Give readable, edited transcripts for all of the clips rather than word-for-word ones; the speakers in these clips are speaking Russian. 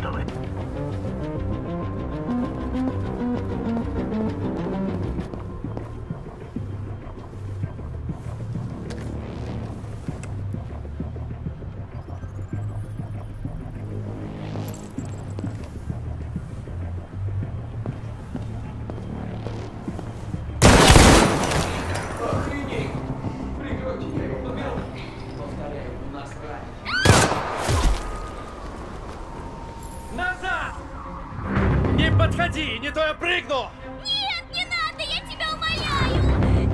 готовы. Подходи, не то я прыгну! Нет, не надо, я тебя умоляю!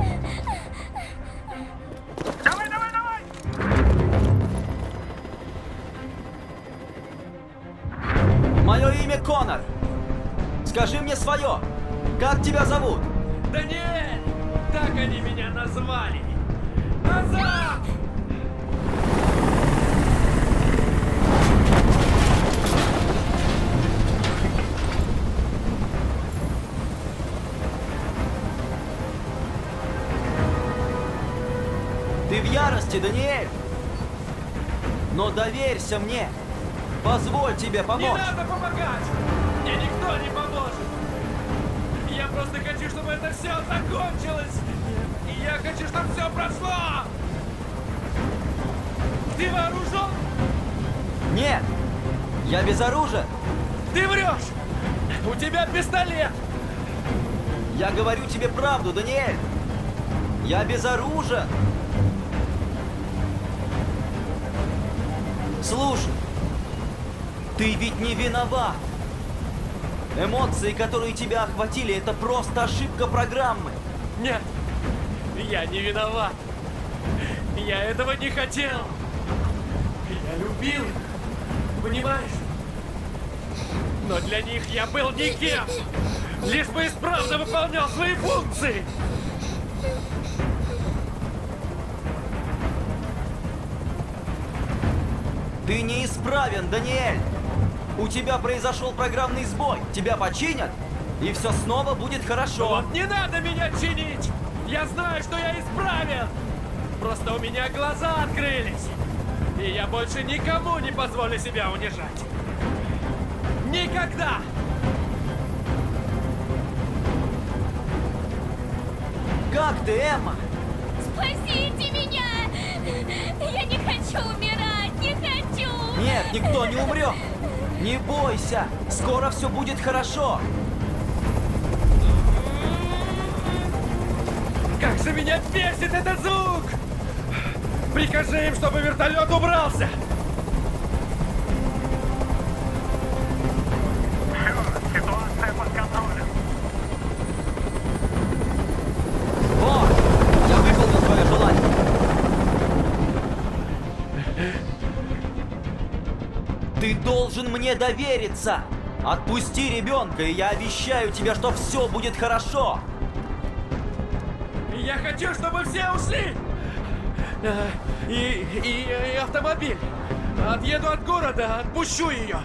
Давай, давай, давай! Мое имя Конор. Скажи мне свое. Как тебя зовут? Даниэль! Так они меня назвали! Назад! Ты в ярости, Даниэль? Но доверься мне. Позволь тебе помочь. Не надо помогать! Мне никто не поможет! Я просто хочу, чтобы это все закончилось! И я хочу, чтобы все прошло! Ты вооружен? Нет, я безоружен. Ты врешь! У тебя пистолет! Я говорю тебе правду, Даниэль. Я безоружен. Слушай, ты ведь не виноват. Эмоции, которые тебя охватили, это просто ошибка программы. Нет, я не виноват. Я этого не хотел. Я любил их, понимаешь? Но для них я был никем. Лишь бы исправно выполнял свои функции. Ты неисправен, Даниэль. У тебя произошел программный сбой. Тебя починят, и все снова будет хорошо. Вот не надо меня чинить. Я знаю, что я исправен. Просто у меня глаза открылись. И я больше никому не позволю себя унижать. Никогда! Как ты, Эмма? Спасите меня! Я не хочу умирать, не хочу! Нет, никто не умрет. Не бойся, скоро все будет хорошо. Как же меня бесит этот звук! Прикажи им, чтобы вертолет убрался! Все, ситуация под контролем. О, я выполнил твое желание. Ты должен мне довериться. Отпусти ребенка, и я обещаю тебе, что все будет хорошо. Я хочу, чтобы все ушли! И автомобиль! Отъеду от города, отпущу ее!